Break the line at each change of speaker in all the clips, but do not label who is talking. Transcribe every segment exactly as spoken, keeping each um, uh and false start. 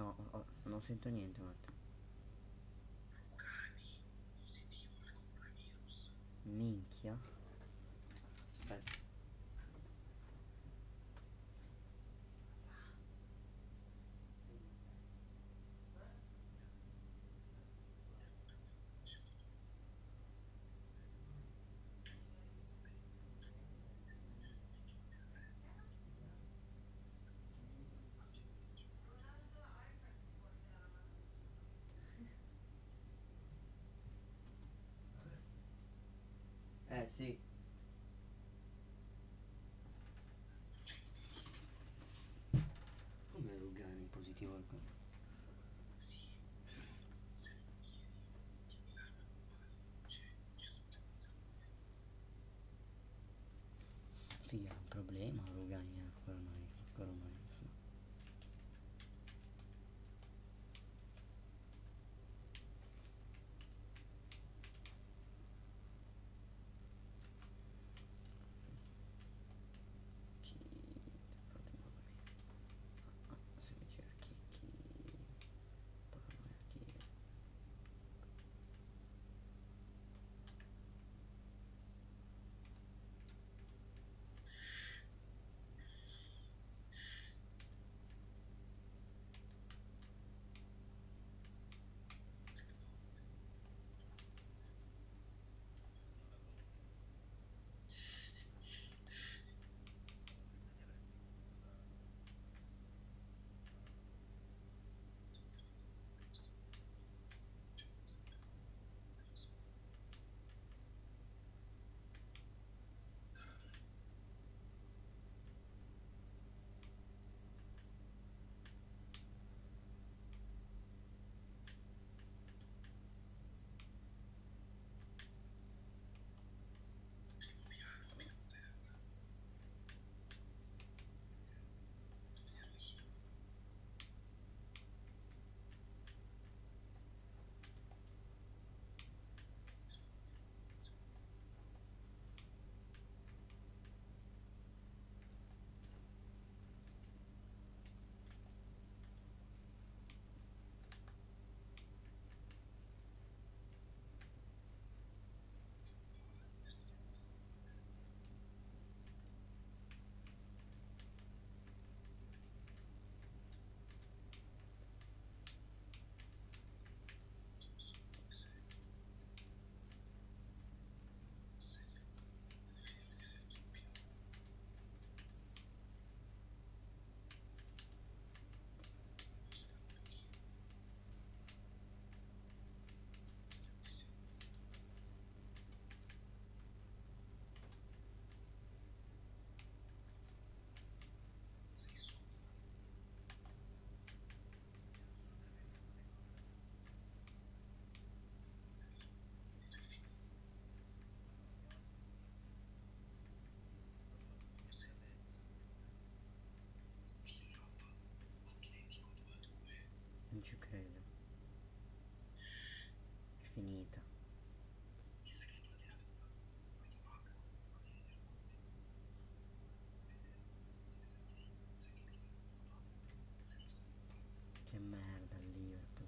No, ho- ho- non sento niente, Matteo. Minchia. Aspetta. Eh sì. Come Lugani positivo al co- Figa, è un problema Lugani, eh, coronavirus, coronavirus. No. Chi... Fate mamma mia. Ah, se mi cerchi chi... Paranoia chi... Non ci credo. È finita. Che merda il Liverpool.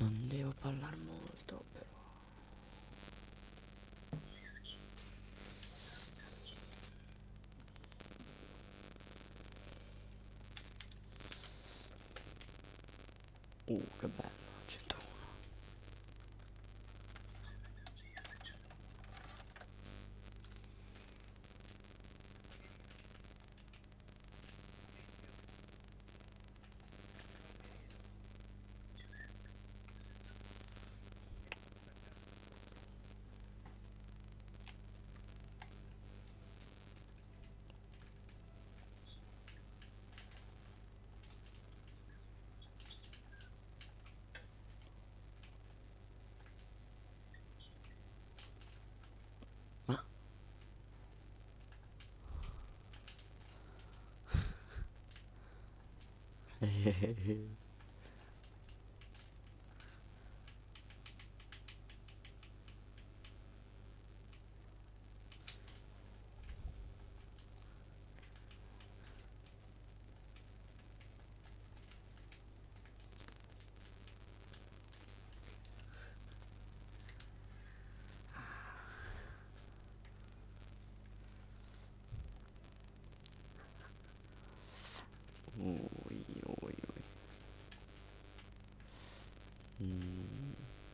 Non devo parlare molto però. Uh, che bello, centouno. Ma ui, ui, ui. Mm.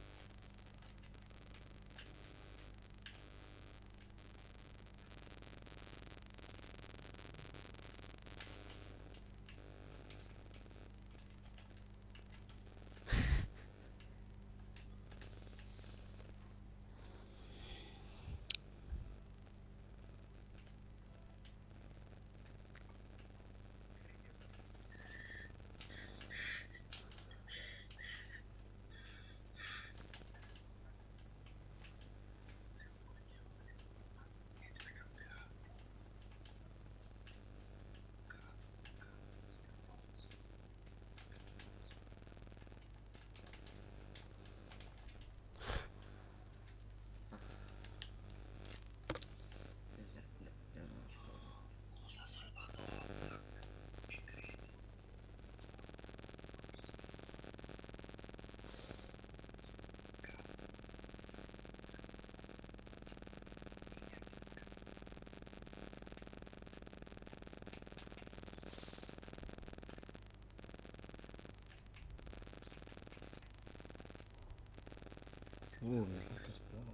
Uh, mi ha fatto esplodere.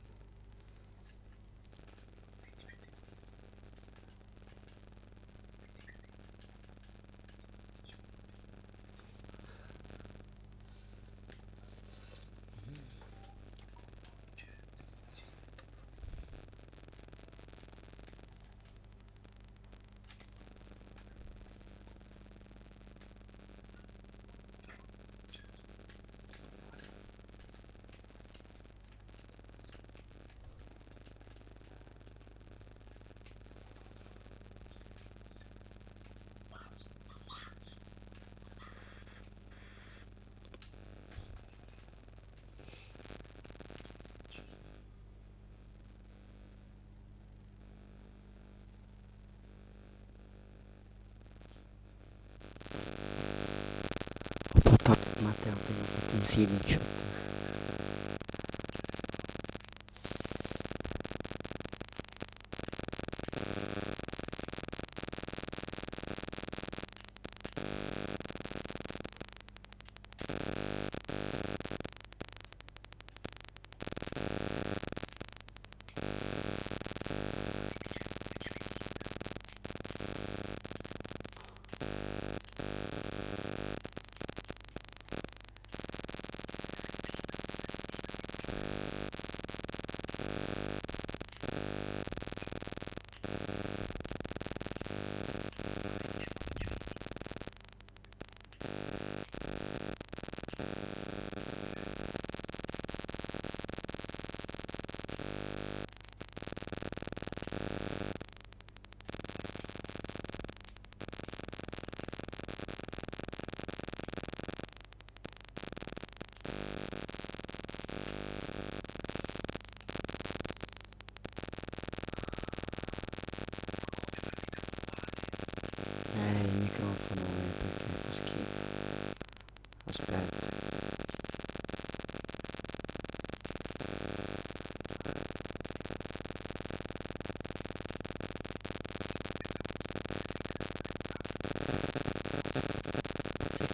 Ho fatto, Matteo, ho appena fatto un scenic shot.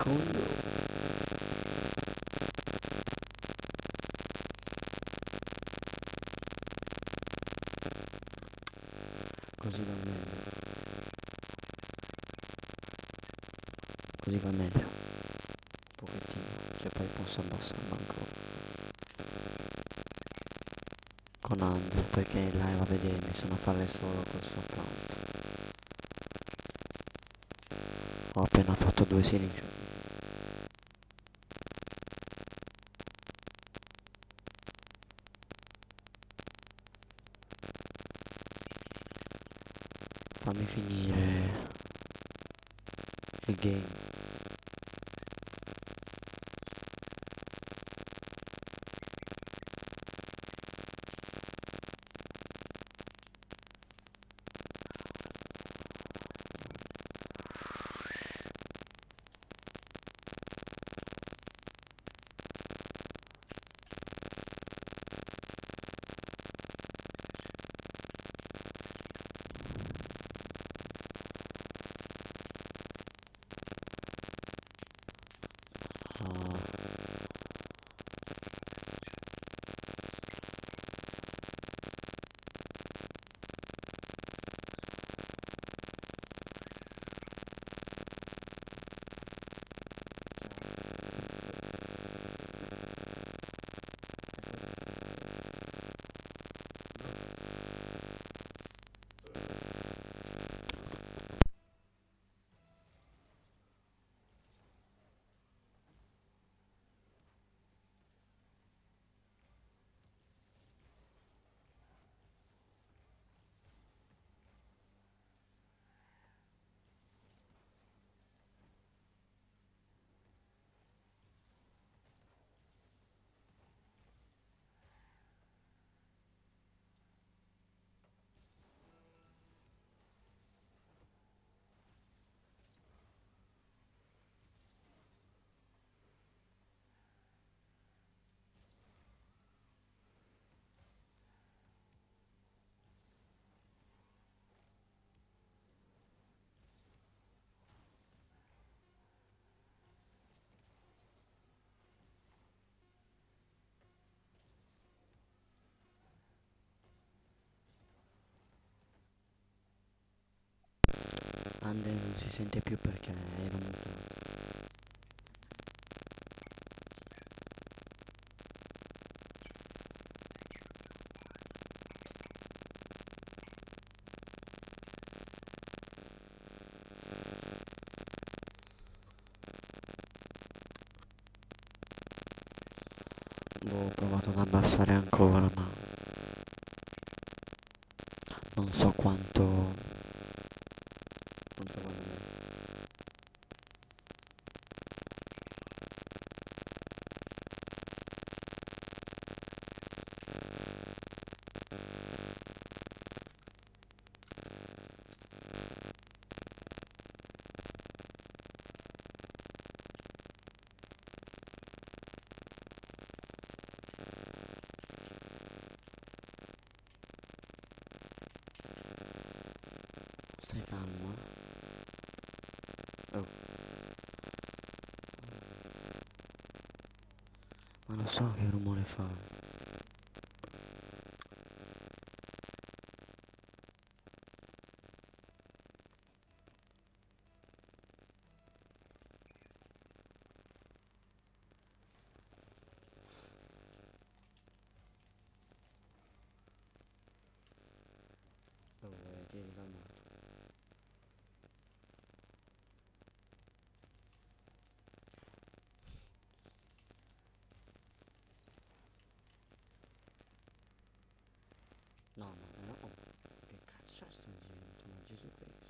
secondo. Così va meglio. Così va meglio. Un pochettino. Che poi posso abbassarlo ancora. Con Andrew, perché in live a vedermi sono a fare solo col suo account. Ho appena fatto due screenshot. Fammi finire il game. Ande non si sente più perché ero mutato. Boh, ho provato ad abbassare ancora, ma non so quanto quanto vada bene. Stai calmo, eh. Oh, ma non so che rumore fa. Oh, eh, tieni calmo. No, ma però, oh, che cazzo è sto gente, ma Gesù Cristo.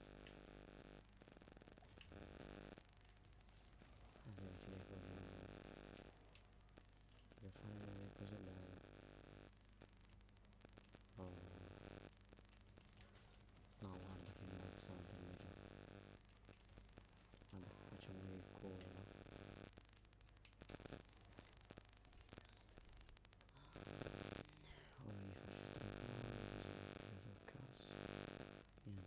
Allora ti devo, devo fare le cose belle. Oh, no, guarda che imbarazzante il mio gioco. Vabbè, facciamo il culo. Ora mi faccio tre cose, così, preso il cazzo.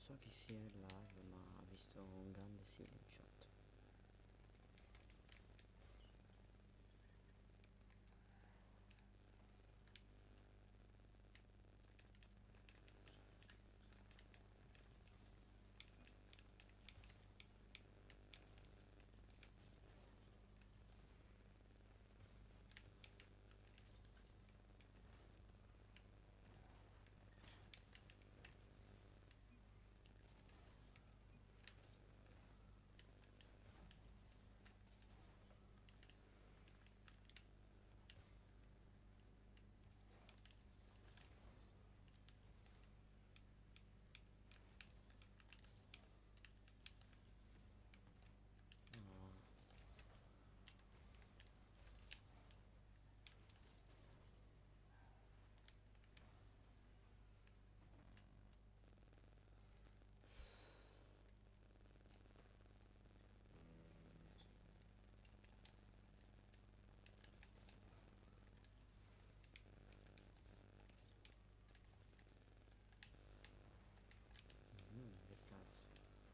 so chi sia in live, ma ha visto un grande sì in chat. No. Mm, che cazzo.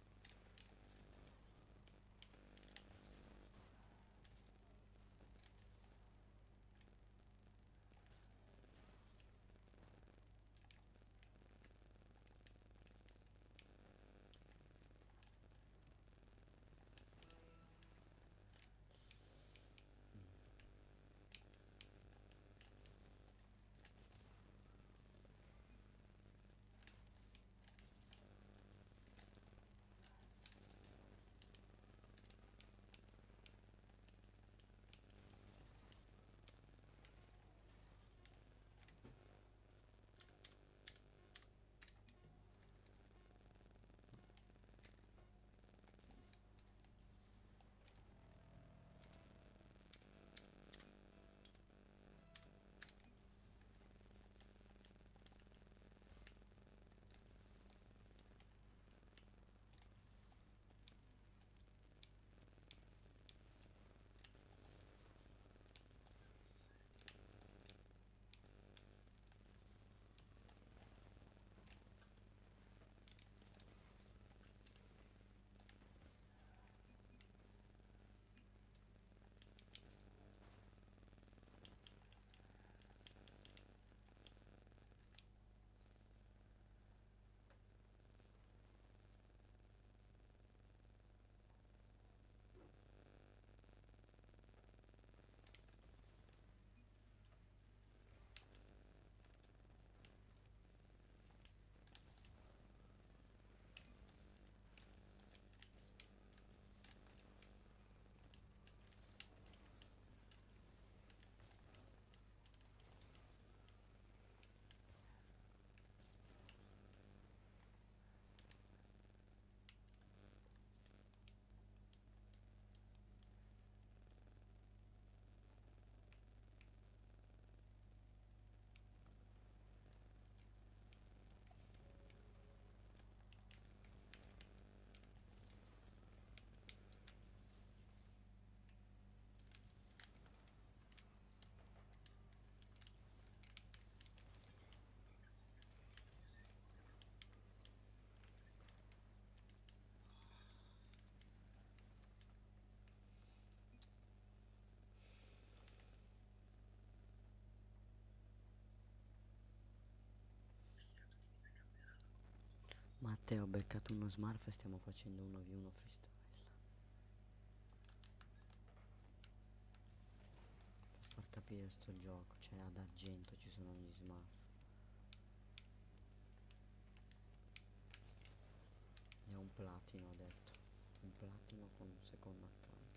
Matteo, ho beccato uno smurf e stiamo facendo uno vu uno freestyle. Per far capire sto gioco, cioè ad argento ci sono gli smurf. Ne ho un platino, ho detto. Un platino con un secondo account.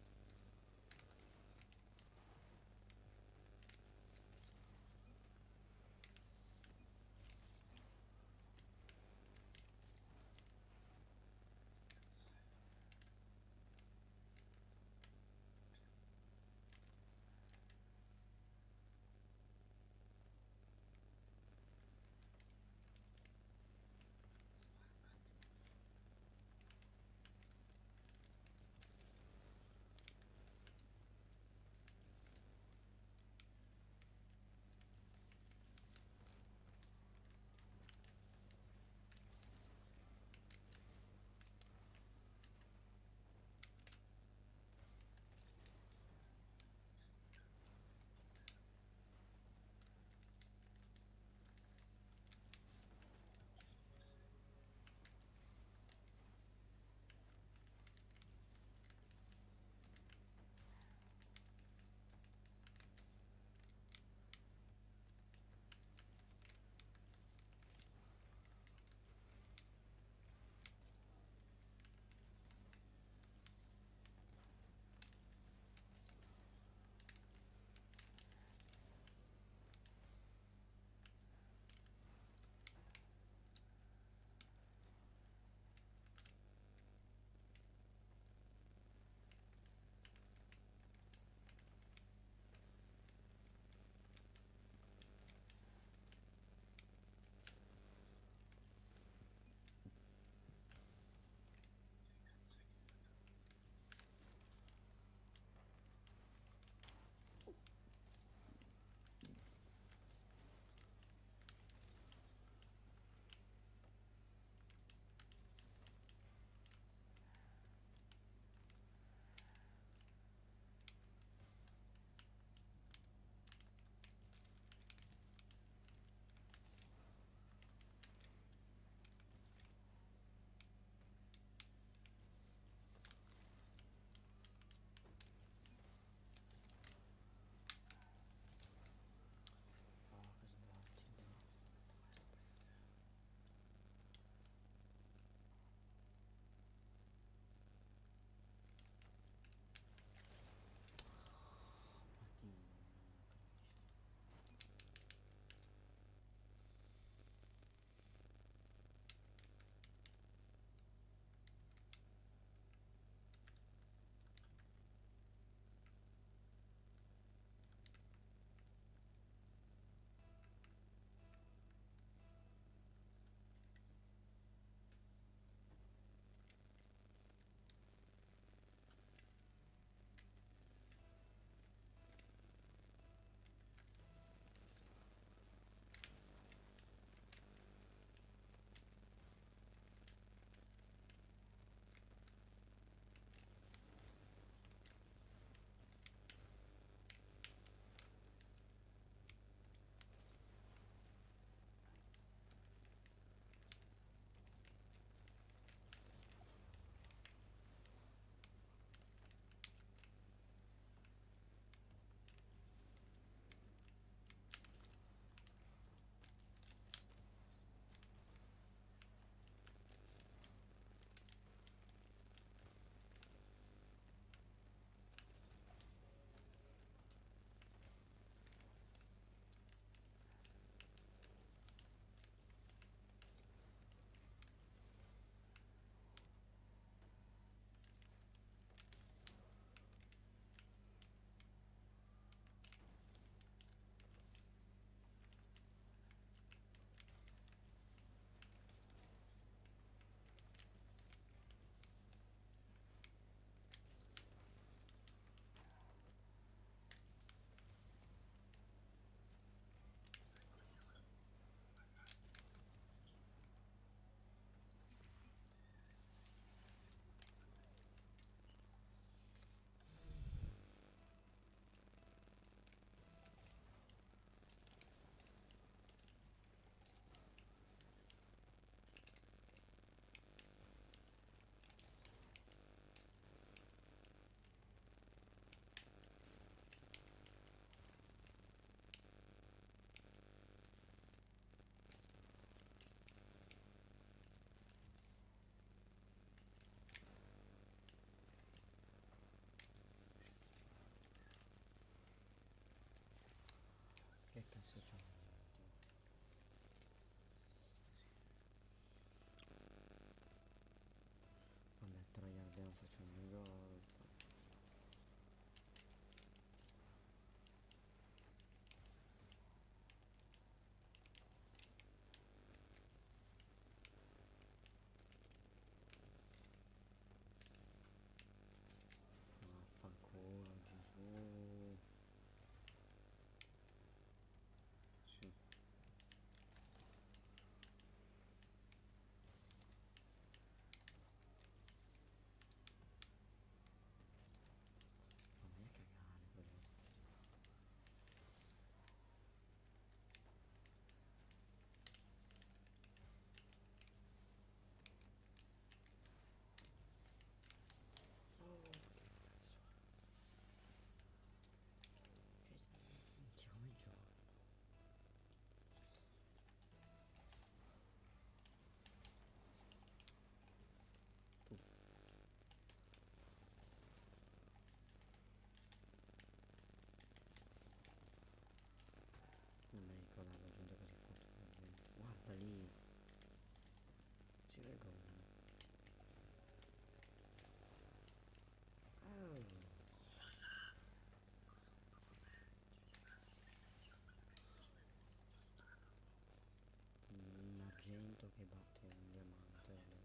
e batte un diamante, vabbè.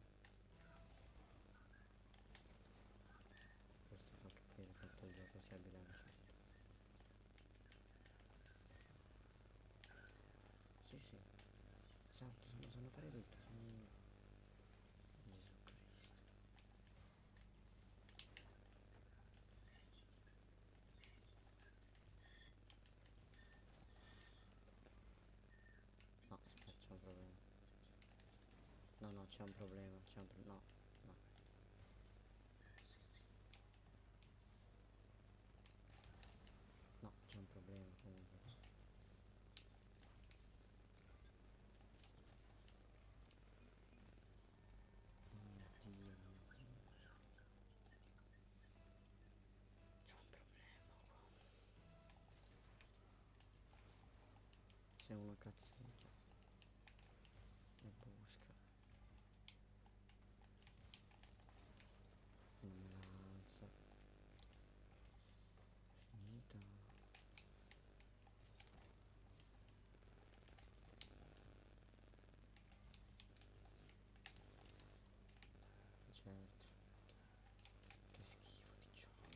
Questo fa capire quanto il gioco sia bilanciato. Sì, sì, esatto, sanno, sanno fare tutto, sanno... Gesù Cristo. No, aspetta, c'è un problema. No, no, c'è un problema, c'è un problema. No, no. No, c'è un problema comunque. Oh mio Dio, mio Dio. C'è un problema qua. Se uno cazzeggia e busca e non me la alza. Finita. Certo. Che schifo di gioco.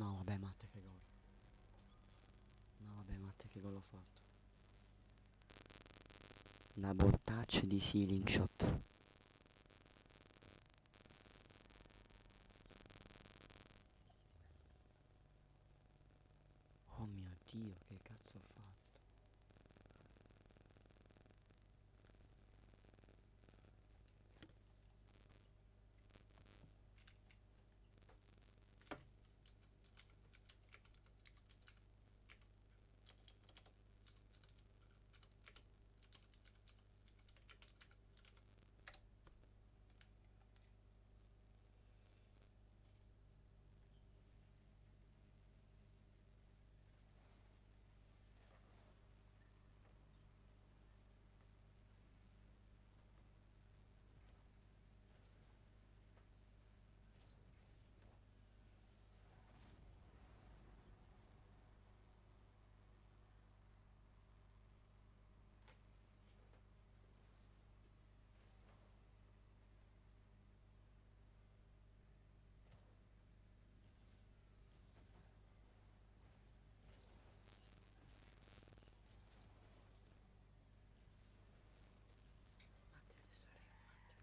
No, vabbè, Matte, che gol. No, vabbè, Matte, che gol ho fatto. Double touch di ceiling shot. Oh mio Dio, che cazzo ho fatto? Matte, adesso arrivo, Matte.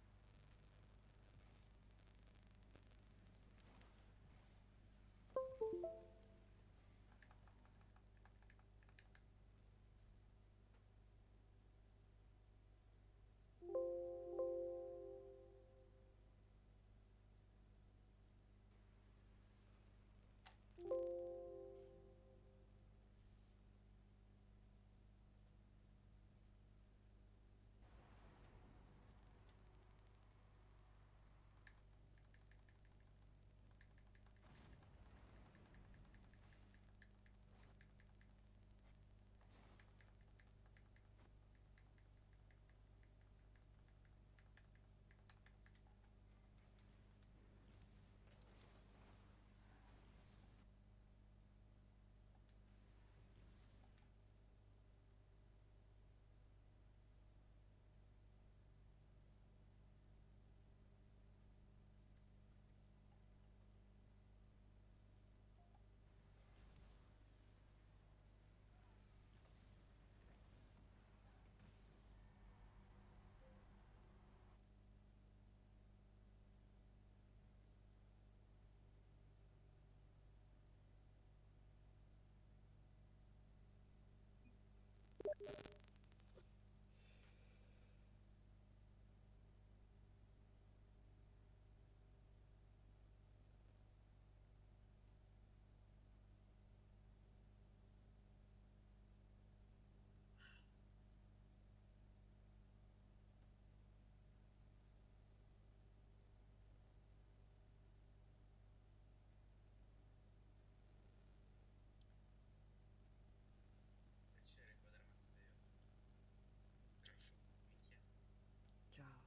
Ciao.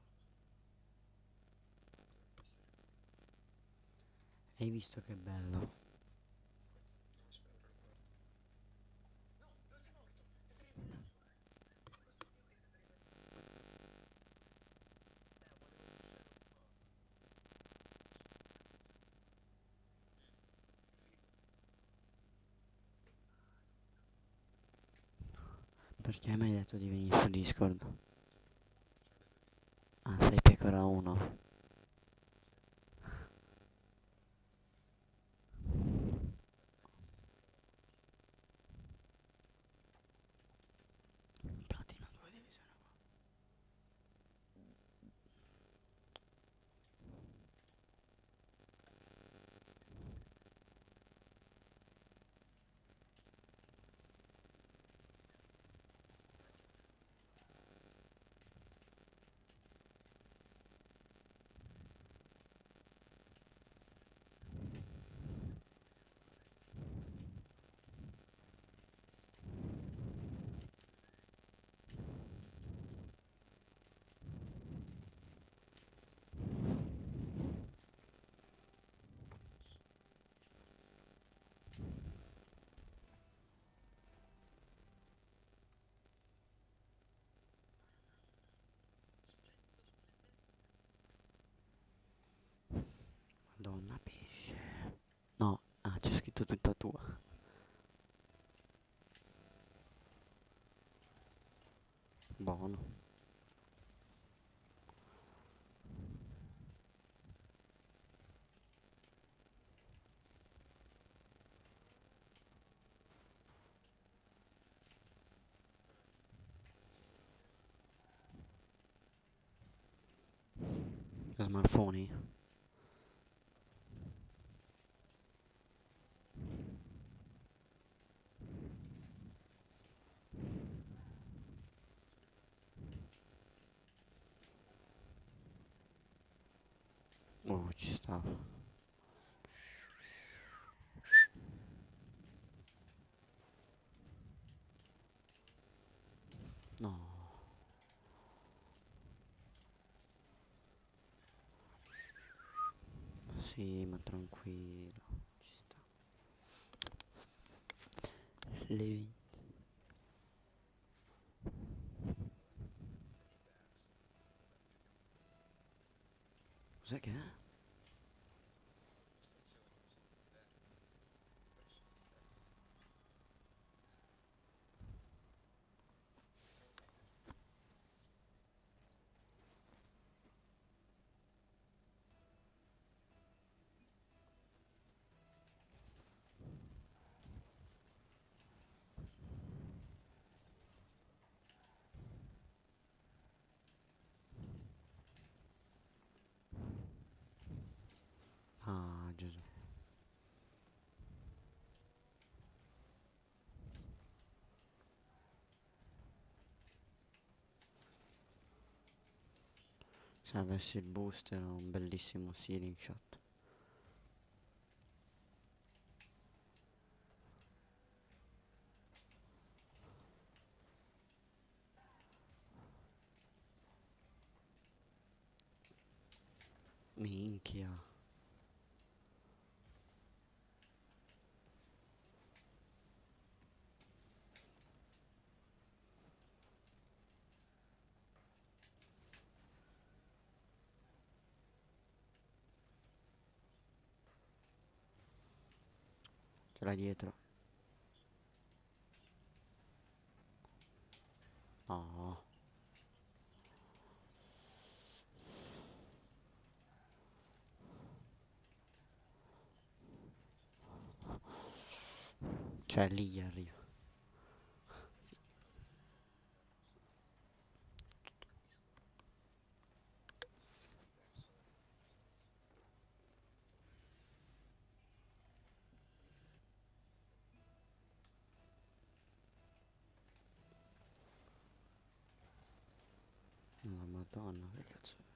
Hai visto che bello? Perché mi hai detto di venire su Discord? Ah, sei pecora uno. Platino due divisione qua.
tutta tua. Buono. Smartphone? Oh, ci stava. No. Sì, ma tranquillo. Ci sta. Le... Cos'è che è? Ah, Gesù. Se avessi il booster ho un bellissimo ceiling shot. Minchia. Ce l'hai dietro? No. Cioè lì arriva. La madonna, che cazzo è?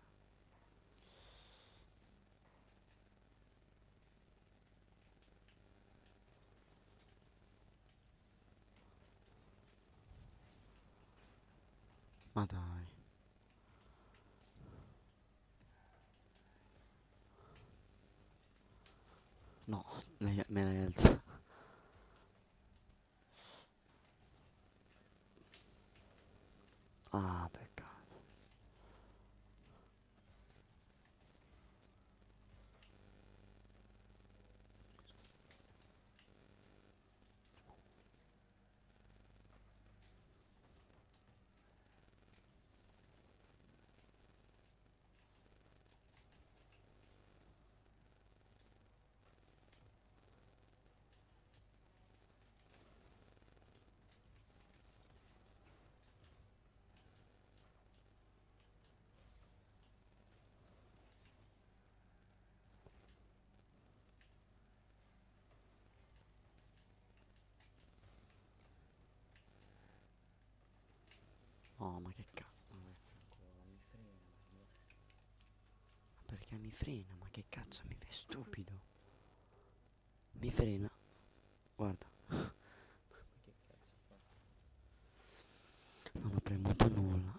Ma dai. No, lei me l'hai alzata. Ah, peccato. Oh, ma che cazzo. Perché mi frena? Ma che cazzo mi fai stupido? Mi frena. Guarda. Non ho premuto nulla.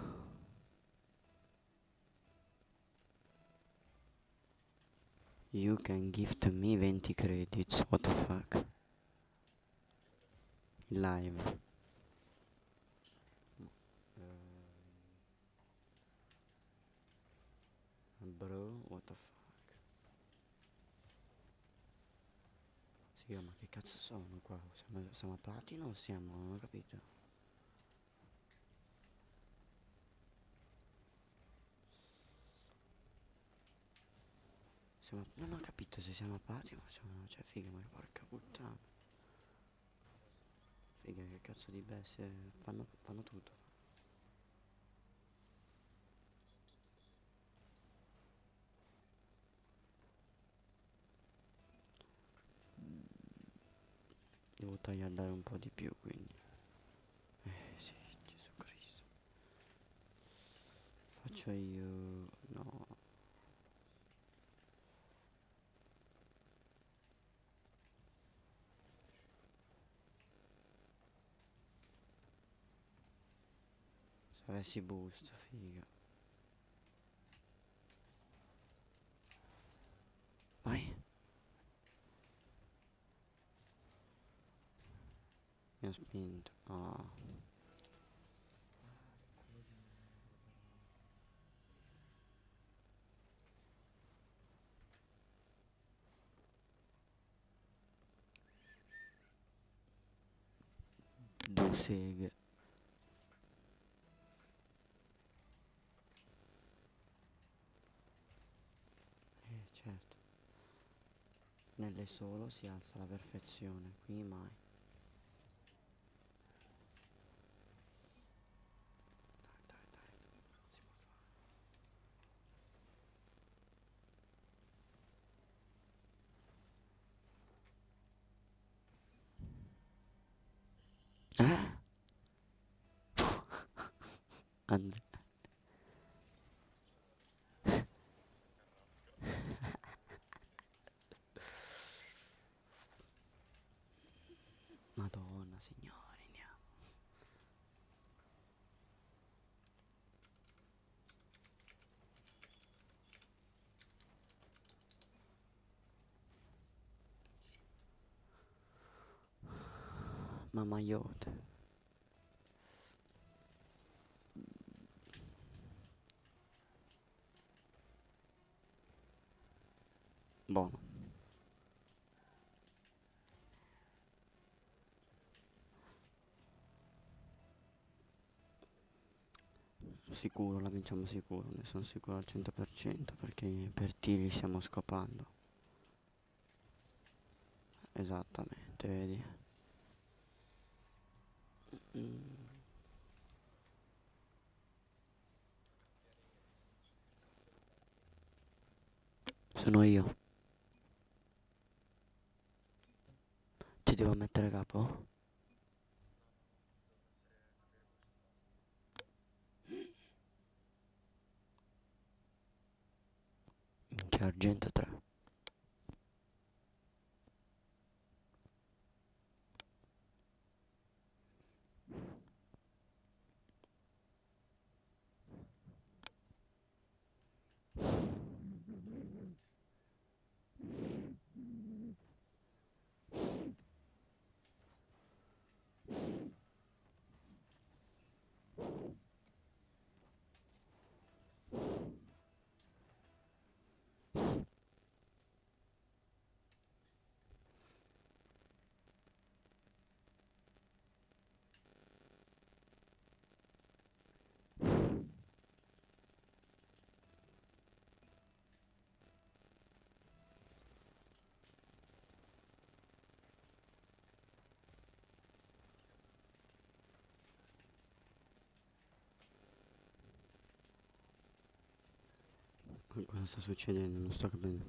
You can gift me venti credits. What the fuck? In live. Bro, what the fuck? Sì, ma che cazzo sono qua? Siamo, siamo a platino o siamo? Non ho capito. Siamo a- non ho capito se siamo a platino o siamo. Cioè, figa, ma porca puttana. Figa, che cazzo di bestie. Fanno, fanno tutto. Devo tagliare un po' di più, quindi. Eh sì, Gesù Cristo. Faccio io. No. Se avessi boost, figa. Vai. Mi ha spinto. Ah. Due seghe. Eh, certo. Nelle solo si alza la perfezione, qui mai. Dai, dai, dai, si può fare. Eh? Andre- Madonna, signori, andiamo. Mamma Yote. Buono. Sicuro, la vinciamo sicuro, ne sono sicuro al cento per cento perché per tiri stiamo scopando. Esattamente, vedi? Mm. Sono io. Ci devo mettere capo? Che argento tre. Cosa sta succedendo? Non sto capendo.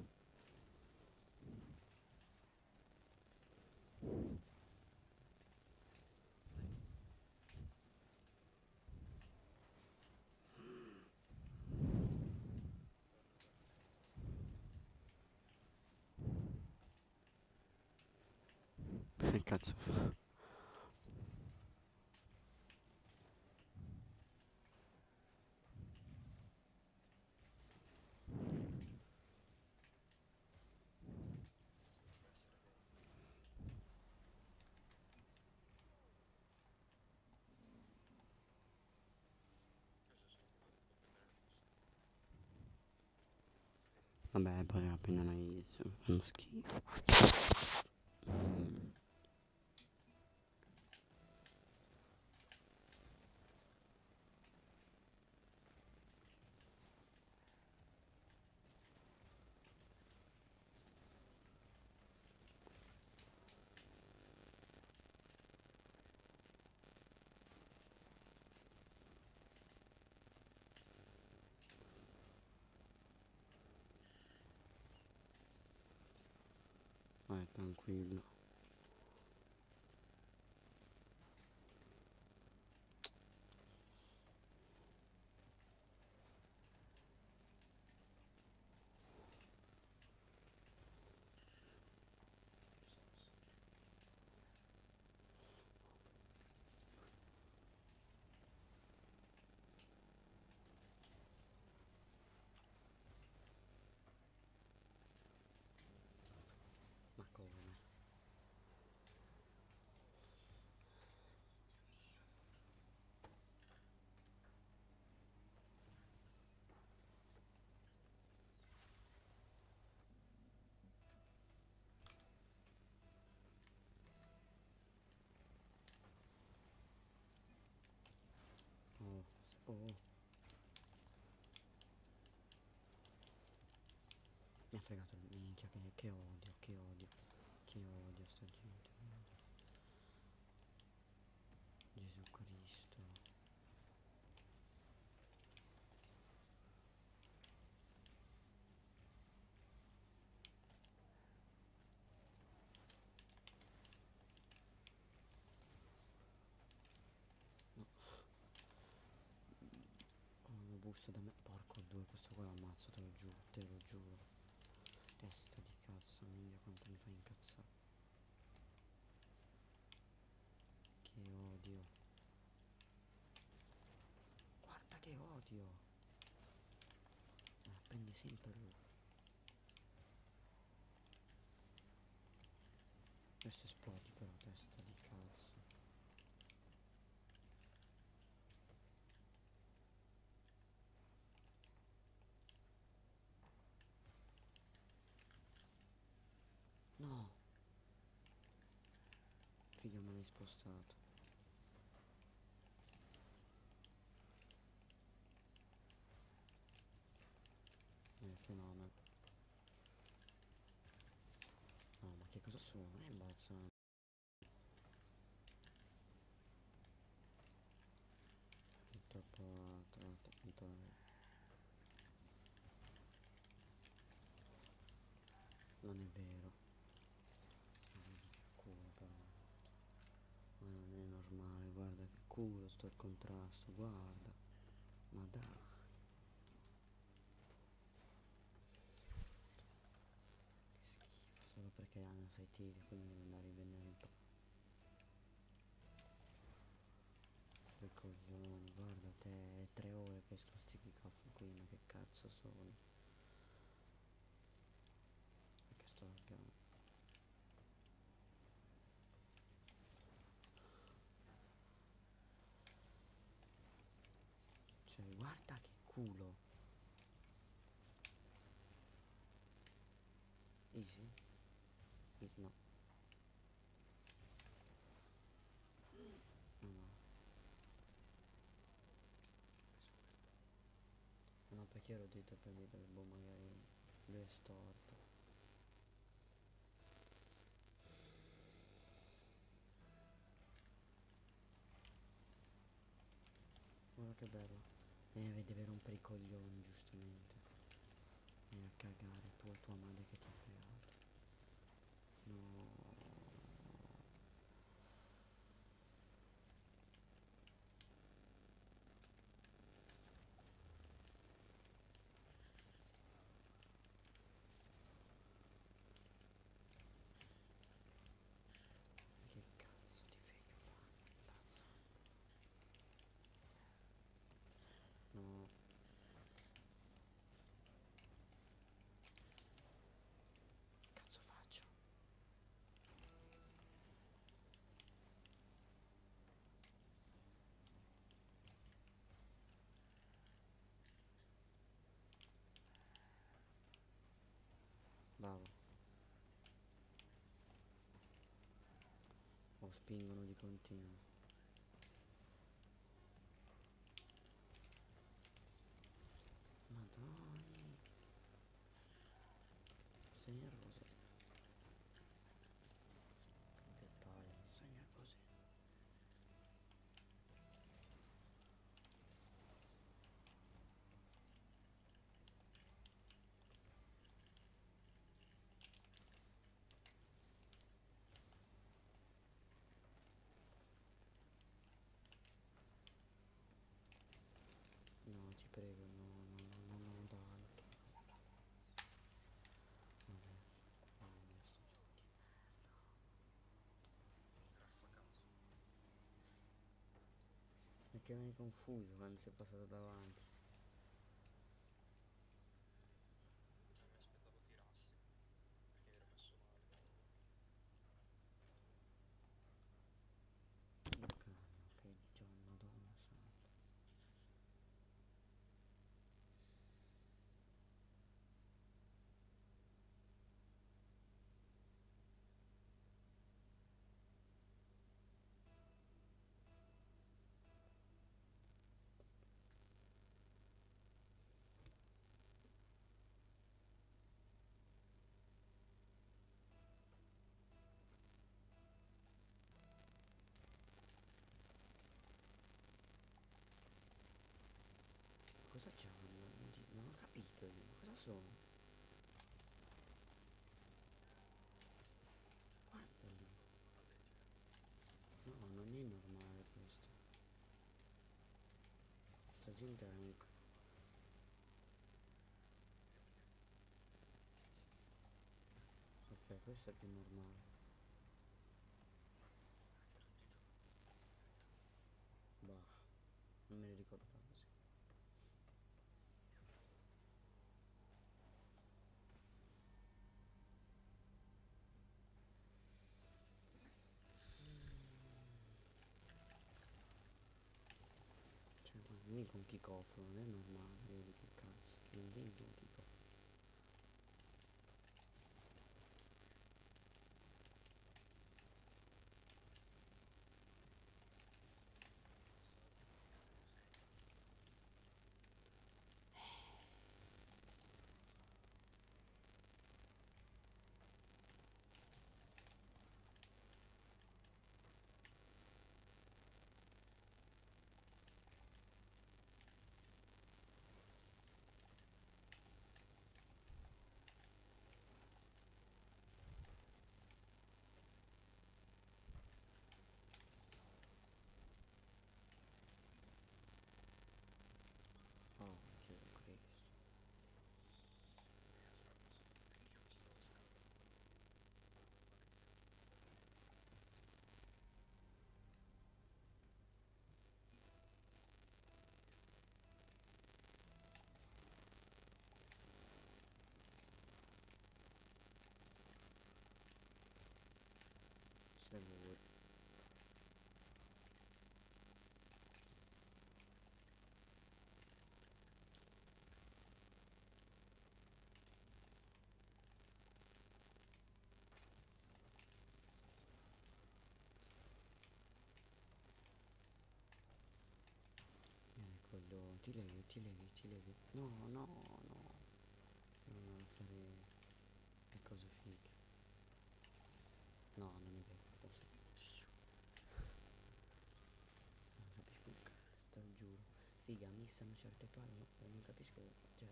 Che cazzo fa? Vabbè, poi appena noi fanno schifo. Mm. Vai, tranquillo. Ma come? Oh, oh. Mi ha fregato il minchia, che, che odio, che odio, che odio sta gente. Gesù Cristo. No, ho una busta da me. Porco due, questo qua l'ammazzo, te lo giuro, te lo giuro. Testa di cazzo, mia, quanto mi fa incazzare. Che odio. Guarda che odio. Me la prende sempre lui. Adesso esplodi però, testa di cazzo. No. Figa, me l'hai spostato. Eh, fenomeno. No, ma che cosa sono? È imbarazzante. È troppo... troppo... troppo... Non è vero. Ma vedi che culo però. Ma non è normale, guarda che culo sto il contrasto, guarda. Ma dai. Che schifo, solo perché hanno sei tiri, quindi devo andare a rivedere un po'. Due coglioni, guarda te, è tre ore che escono sti microfoni qui, ma che cazzo sono? Perché sto laggando? Cioè, guarda che culo. Easy? Eh, no. No, no. No, perché ero detto per dire, boh, magari lui è storto. Guarda che bello. E deve rompere i coglioni, giustamente. E a cagare tu e tua madre che ti ha fregato. No. Che cazzo di fake fa? Pazzo. No. spingono di continuo. Ma dai, stai nervoso. Che palle, stai nervoso. No, ti prego, no, no, no, no, no, dai. Vabbè, vabbè, sto giochi. Perché mi hai confuso quando sei passato davanti. Ok, ok, John, Madonna santa. Cosa c'hanno? Non, ti- non ho capito io, ma cosa sono? Guarda lì. No, non è normale questo. Sta gente rank. Ok, questo è più normale. Bah, non me ne ricordavo. Sì. Cioè, ma vinco un kick-off, non è normale, vedi che cazzo. Non vinco un kick-off. Oh, Gesù Cristo. Se vuoi. Vieni coglione, ti levi, ti levi, ti levi. No, no, no. Non andare a fare le cose fighe. No, non è vero. Oh, sì. Non capisco un cazzo, te lo giuro. Figa, missano certe palle, no, non capisco. Cioè,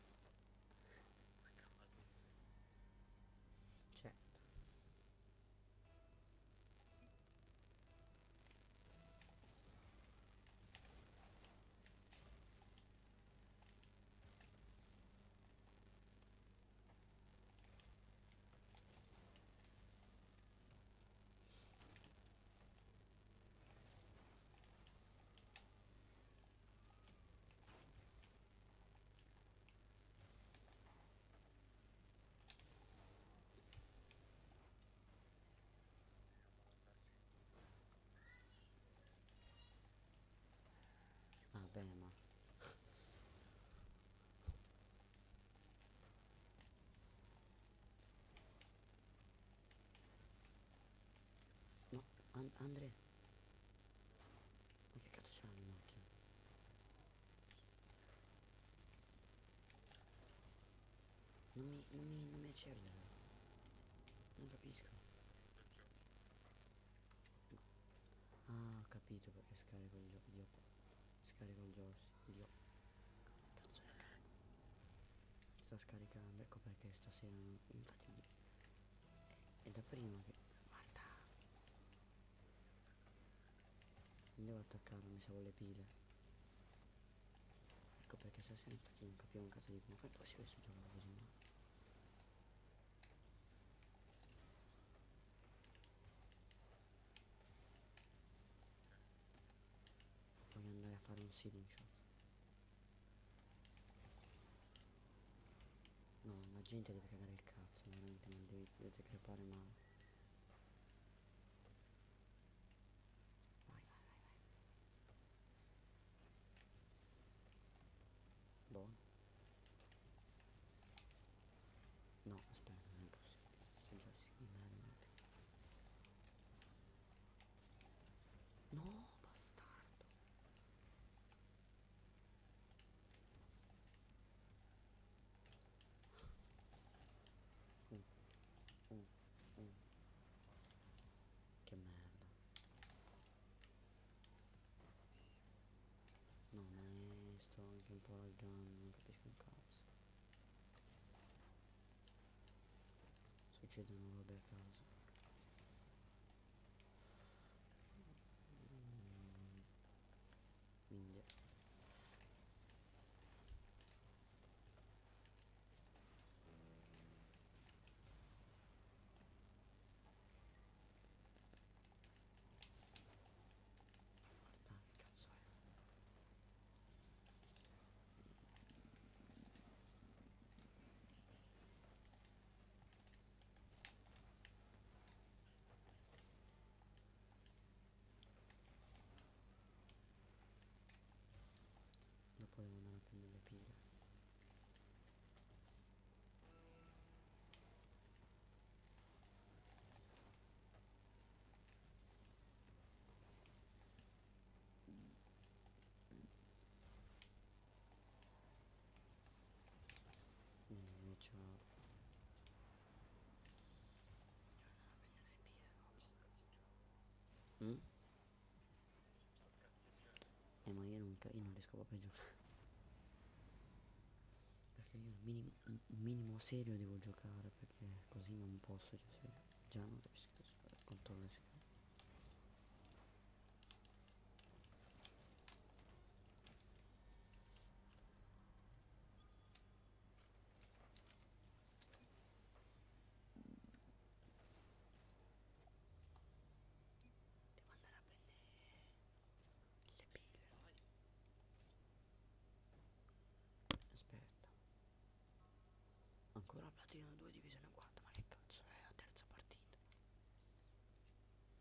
certo. And Andre, ma che cazzo c'è la mia macchina? Non mi, non mi, non mi accelera. Non capisco. Ah, ho capito perché scarico il gioco. Dio. Scarico il gioco. Dio. Cazzo è? Sta scaricando, ecco perché stasera non. Infatti è, è da prima che. Guarda. Non devo attaccarlo, mi servono le pile. Ecco perché stasera infatti non capivo un cazzo di come. Come è possibile sto gioco così male? Voglio andare a fare un seeding shot. No, la gente deve cagare il cazzo, veramente, non devi, dovete crepare male. Vai, vai, vai, vai. Buono. No, aspetta, non è possibile. Sto joystick di merda non è più. No, bastardo. Uh, uh, uh. Che merda. No, ma è... sto anche un po' laggando, non capisco un cazzo. Succedono robe a caso. Mm, minchia. Guarda che cazzo è. Dopo devo andare a prendere le pile. E ciao. Devo andare a prendere le pile, no? Mm? Eh ma io non, io non riesco proprio a giocare. Perché io un minimo, un minimo serio devo giocare, perché così non posso, cioè, se già non capisco cosa fare, controllo le scale. Devo andare a prendere le pile. Aspetta. Ancora platino due divisione quattro, ma che cazzo è la terza partita?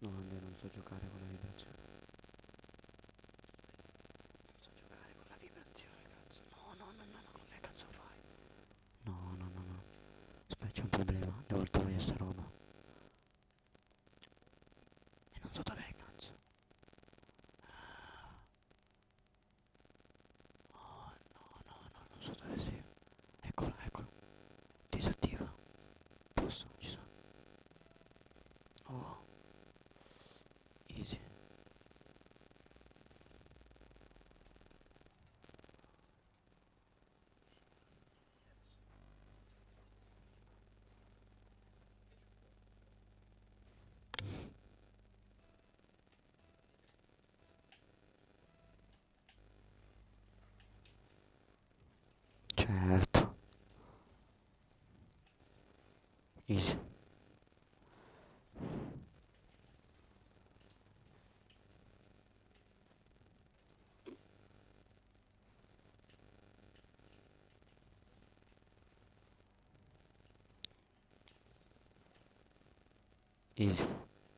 No, Ande, non so giocare con la vibrazione. Non so giocare con la vibrazione, cazzo. No, no, no, no, no, che cazzo fai? No, no, no, no. Aspetta, c'è un problema. Devo togliere sta roba. E non so dov'è, cazzo. Oh, no, no, no, non so dove sia. Eccolo, eccolo. Disattiva. Posso, ci sono. Oh, easy. Certo. Easy. Easy.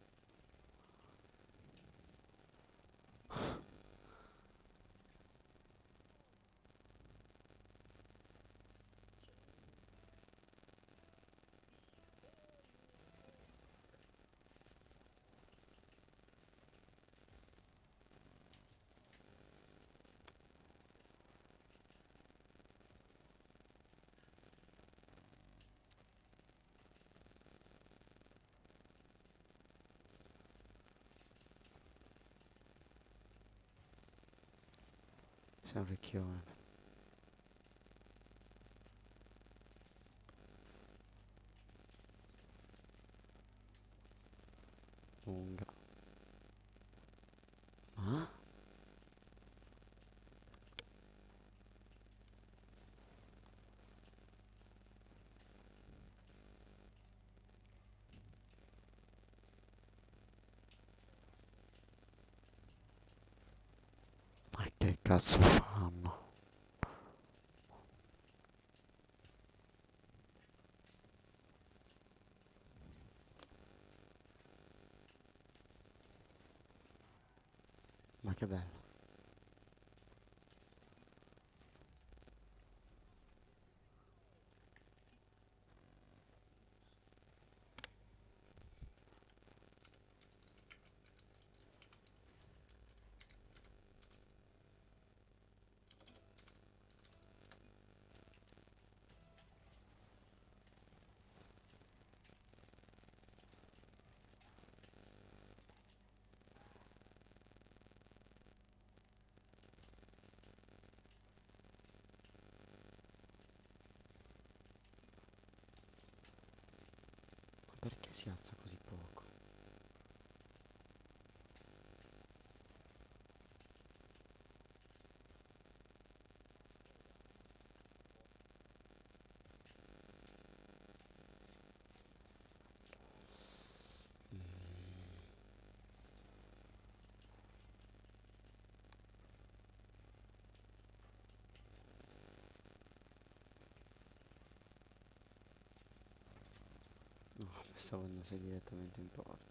Sei un ricchione. Lunga. Ma? Ma che cazzo fanno? Ma che bello. Ma perché si alza così poco? No, pensavo andasse direttamente in porto.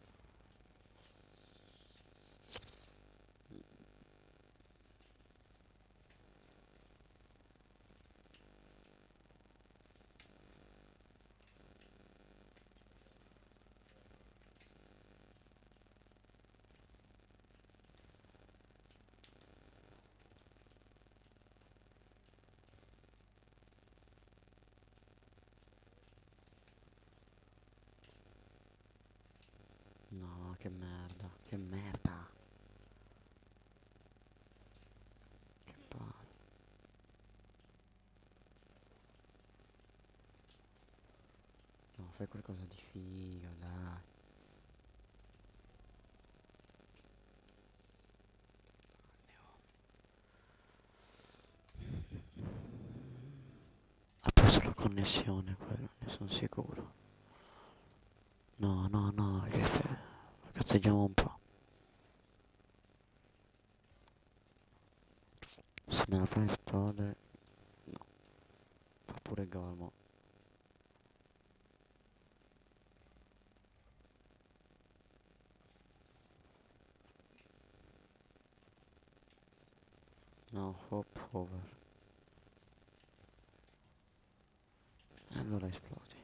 No, che merda, che merda. Che palle. No, fai qualcosa di figo, dai. Ha preso la connessione quello, ne sono sicuro. No, no, no, che fe... cazzeggiamo un po'. Se me la fai esplodere... No, fa pure gol, mo. No, hop over. E allora esplodi.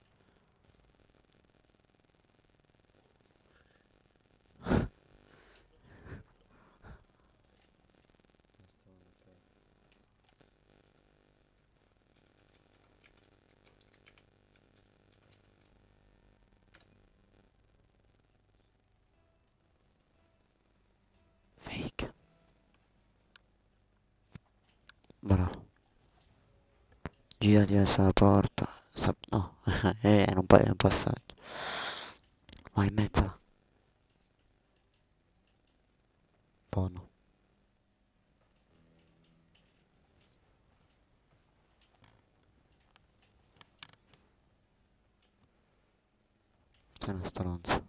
Bastone, cioè. Fake. Bravo. Girati verso la porta. Sa- no, eh, non puoi, è un passaggio. Vai in mezzo. Buono. Sei una stronza.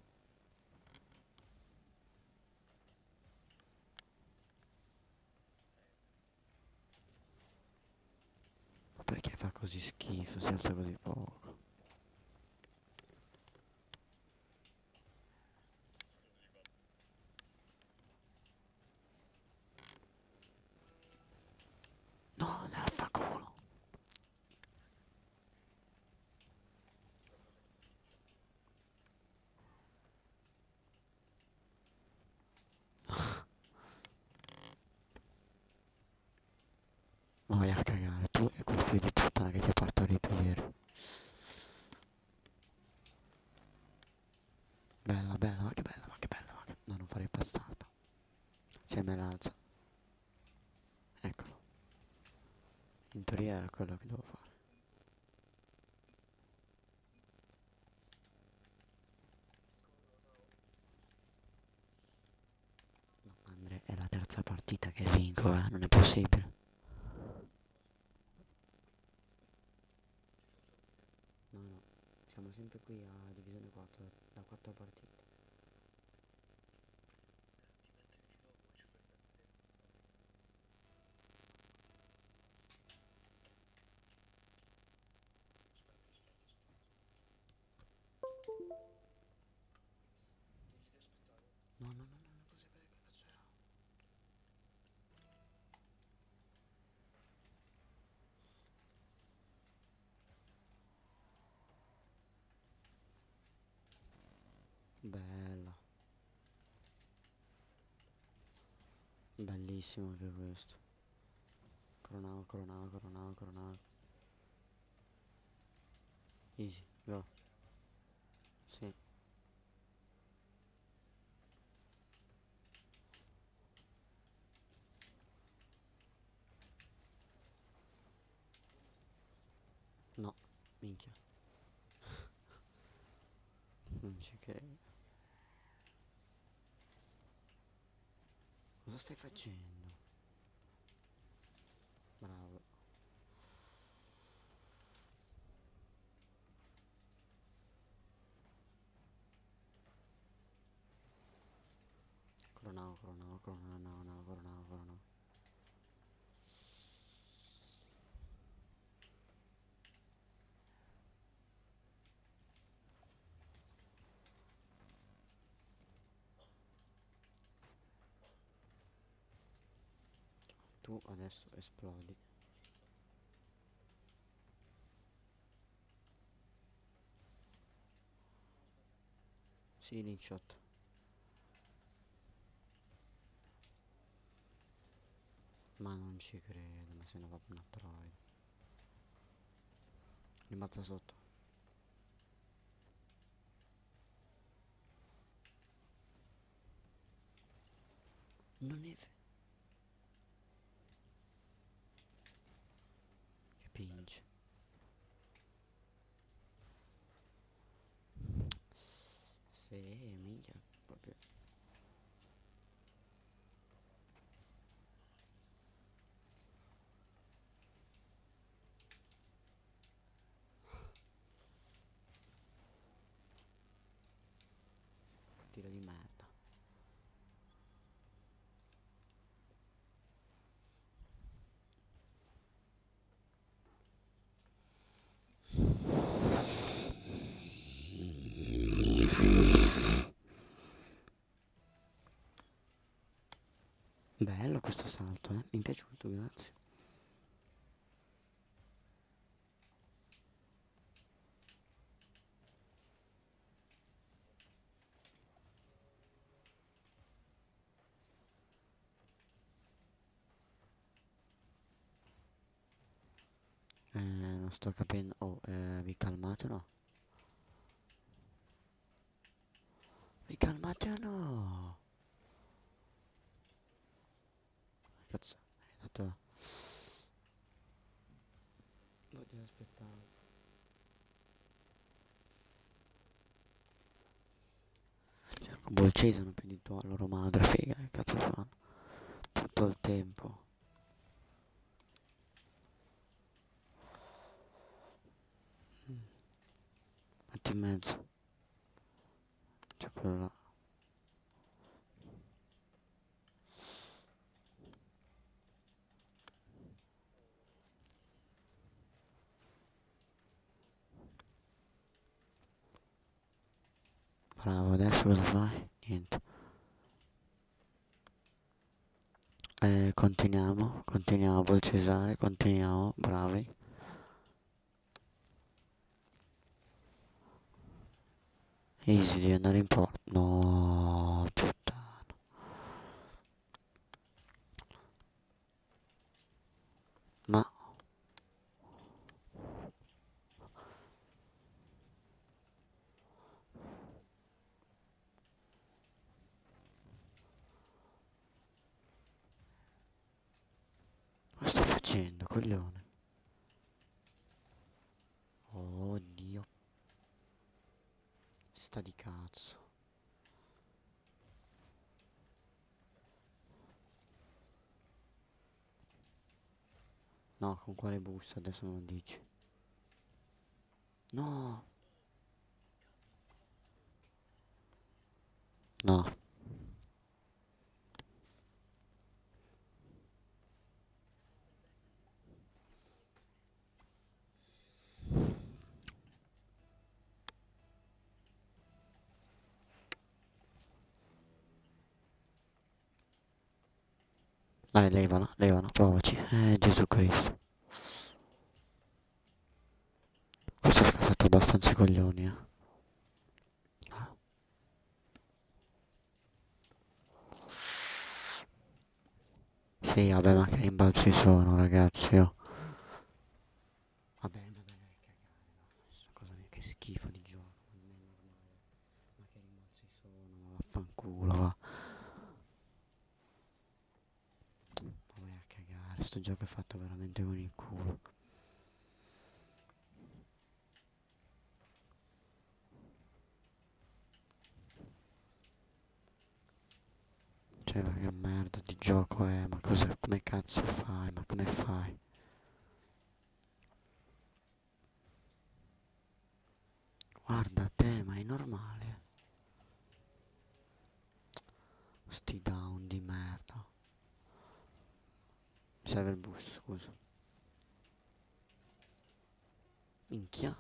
Ma perché fa così schifo? Si alza così poco. No, ne fa culo. Ma vai a cagare. Tu e quel figlio di puttana che ti ha partorito ieri. Bella, bella, ma che bella, ma che bella, ma che... No, non farei bastardo. Cioè me l'alza. Eccolo. In teoria era quello che devo fare. No, Andre, è la terza partita che vinco, eh. Non è possibile. No, no. Siamo sempre qui a divisione quattro, da quattro partite. No, no, no, no, no, cos'è, cos'è, che cazzo era? Bella. Bellissimo anche questo. Coronao, coronao, coronao, coronao. Easy, go. Sì. No, minchia. Non ci credo. Cosa stai facendo? Bravo. Coronao, coronao, coronao, no, no, coronao, coronao. Tu adesso esplodi. Sì, link shot. Ma non ci credo, ma sei una proprio una troia. Rimbalza sotto. Non è... Che pinch. Sì, minchia, proprio. Tiro di merda. Bello questo salto, eh? Mi è piaciuto, grazie. Eh, non sto capendo. Oh, eh, vi calmate o no? Vi calmate o no? Cazzo, hai dato... Lo devo aspettare. Cioè, con Bolcesi hanno pedito a loro madre, figa, che cazzo fanno? Tutto il tempo. Metti in mezzo. C'è quello là. Bravo, adesso cosa fai? Niente. Eh, continuiamo, continuiamo, Bolcesare, continuiamo, bravi. Easy, devi andare in porta. No, puttana. Ma... Cosa stai facendo, coglione? Oh Dio. Sta di cazzo. No, con quale busta? Adesso non lo dici. No. No. Dai, levala, levala, provaci. Eh, Gesù Cristo. Questo è scasato abbastanza i coglioni, eh. Ah. Sì, vabbè, ma che rimbalzi sono, ragazzi, oh. Vabbè, ma dai, dai, cagare, no. Questa cosa che schifo di gioco, ma non è normale. Ma che rimbalzi sono, ma vaffanculo, va. Ma vai a cagare, sto gioco è fatto veramente con il culo. Cioè, ma che merda di gioco è, ma cosa, come cazzo fai, ma come fai? Guarda te, ma è normale? Sti down di merda. Mi serve il boost, scusa. Minchia.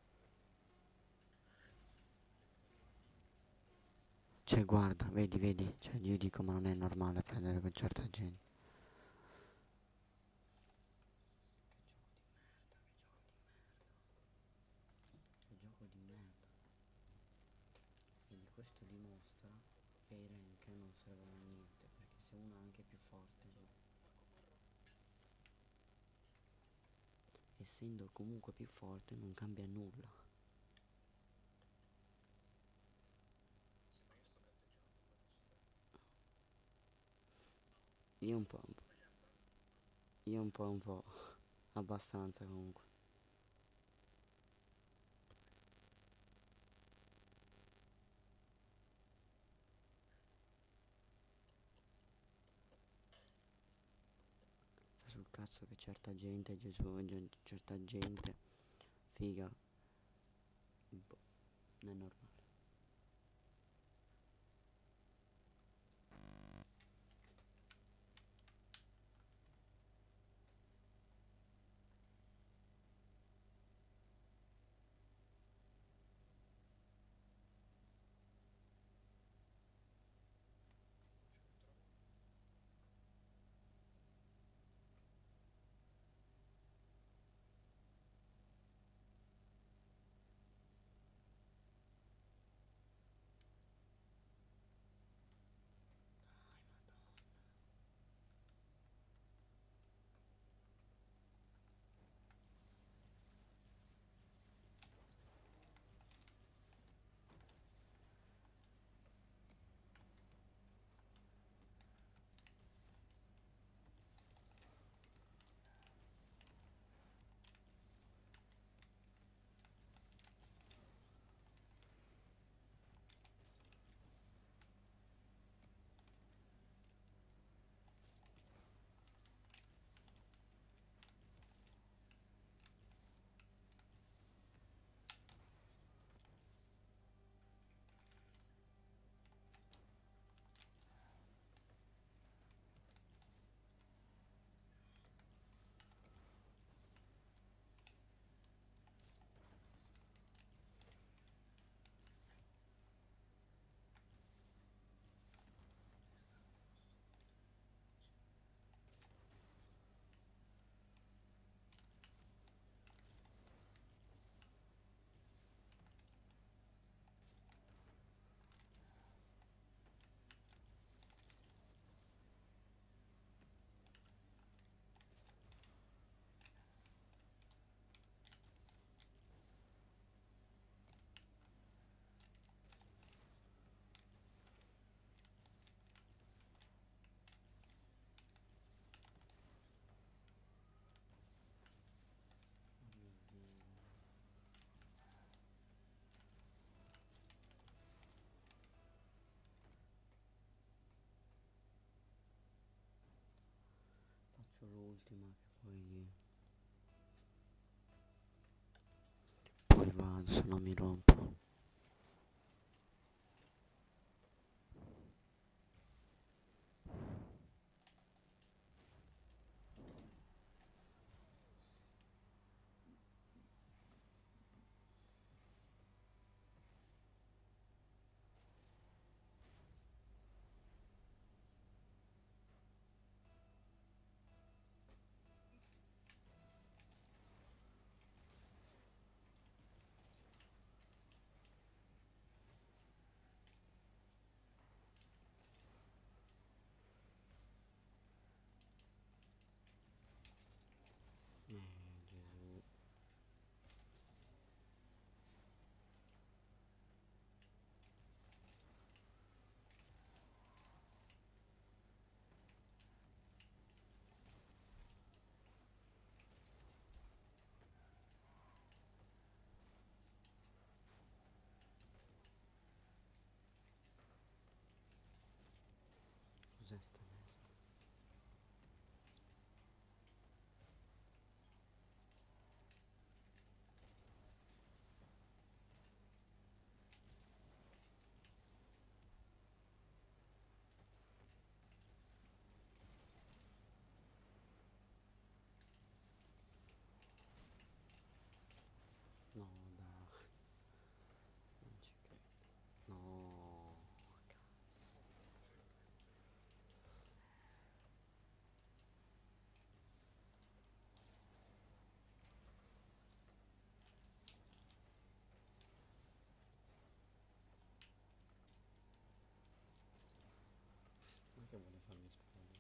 Cioè, guarda, vedi, vedi. Cioè, io dico, ma non è normale prendere con certa gente. Che gioco di merda. Quindi questo dimostra che i rank non servono a niente, perché se uno è anche più forte, essendo comunque più forte, non cambia nulla. Io un po', un po'. Io un po', un po'. Abbastanza comunque. Sul cazzo che certa gente, Gesù, gen- certa gente, figa, boh, non è normale. l'ultima che poi poi vado, se no mi rompo. Eh, Gesù. Cos'è sta merda? No, dai, non ci credo. No, cazzo. Ma che vuole farmi spoiler?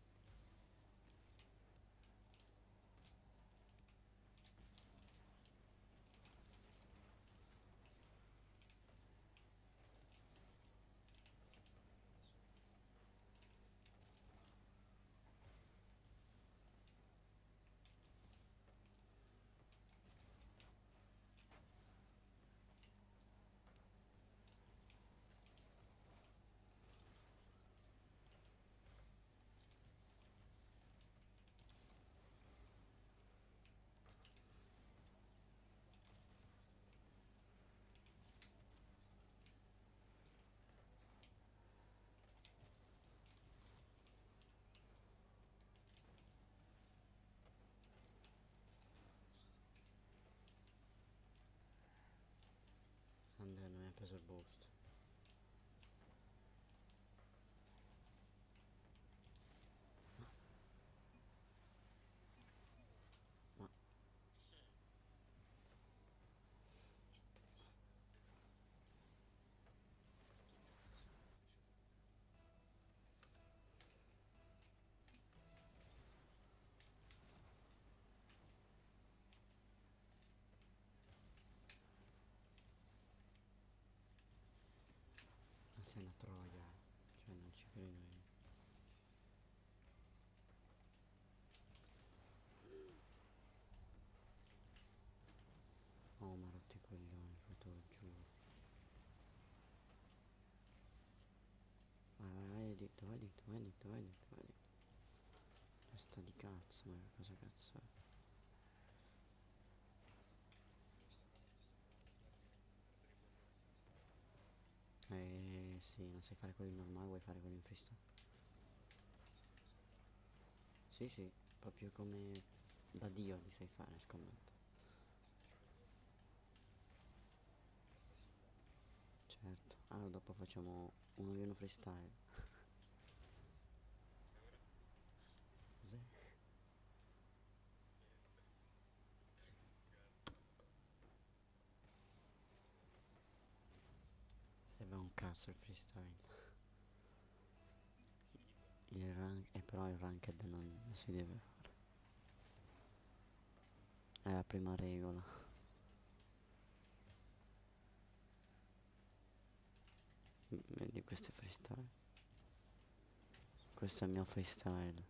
Andrea non mi ha preso il boost. Ma ma sei una troia, cioè non ci credo io. Oh, ma rotti i coglioni, poi te lo giuro. Vai, vai, vai dritto, vai dritto, vai dritto, vai dritto, vai dritto. Testa di cazzo, ma che cosa cazzo è? Eh sì, non sai fare quello in normale, vuoi fare quello in freestyle? Sì, sì, proprio come da Dio li sai fare, scommetto. Certo, allora dopo facciamo uno v uno freestyle. Cos'è? Serve un cazzo il freestyle. Il rank, eh, però il ranked non, non si deve fare. È la prima regola. M- Vedi, questo è freestyle. Questo è il mio freestyle.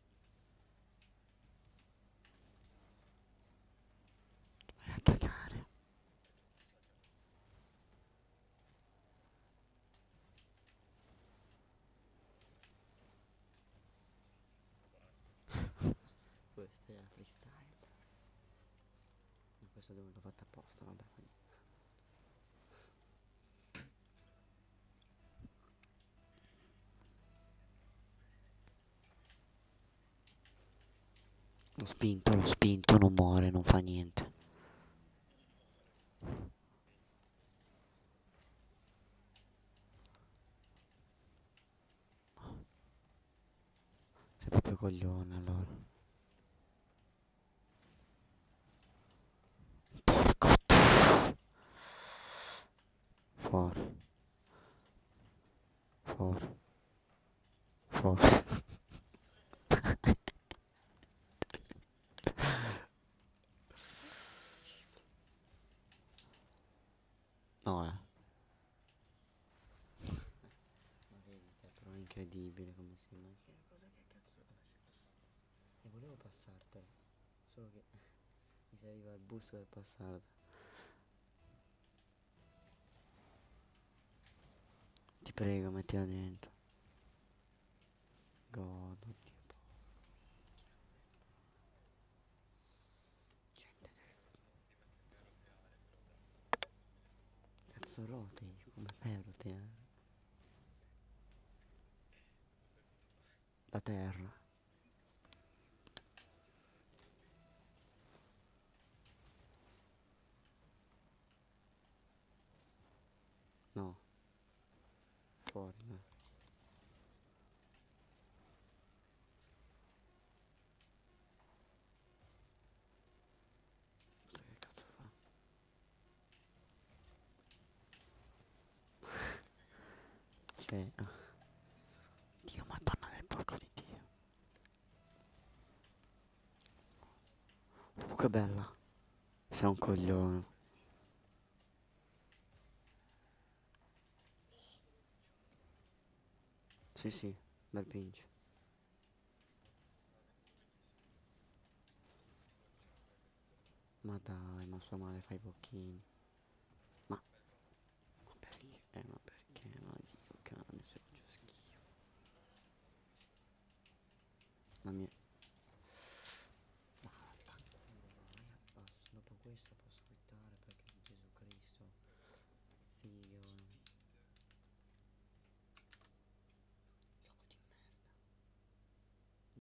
Vai a cagare. Questa è la freestyle. Ma questo dove l'ho fatta apposta, vabbè. Quindi. L'ho spinto, l'ho spinto, non muore, non fa niente. Sei proprio coglione allora. Porco tu. Fuori, fuori, fuori. No, eh. Ma vedi, cioè, però è incredibile come sembra. Che cosa che cazzo è? E volevo passartela. Solo che mi serviva il boost per passartela. Ti prego, mettila dentro. God, oddio. Gente, cazzo roti, come fai a roteare? La terra. No, fuori, no. Questo che cazzo fa? Cioè, ah. Dio, madonna del porco di Dio. Oh, che bella. Sei un coglione. Sì, sì, bel pinch. Ma dai, ma sua madre fa i bocchini. Ma, ma perché? Eh, ma perché? Ma Dio cane, se faccio schifo. La mia...